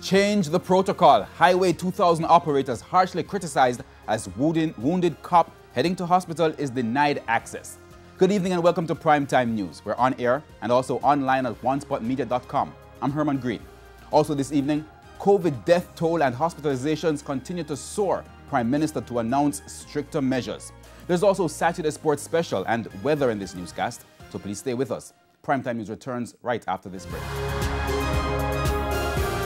Change the protocol. Highway 2000 operators harshly criticized as wounded cop heading to hospital is denied access. Good evening and welcome to Primetime News. We're on air and also online at onespotmedia.com. I'm Herman Green. Also this evening, COVID death toll and hospitalizations continue to soar. Prime Minister to announce stricter measures. There's also Saturday Sports Special and weather in this newscast, so please stay with us. Primetime News returns right after this break.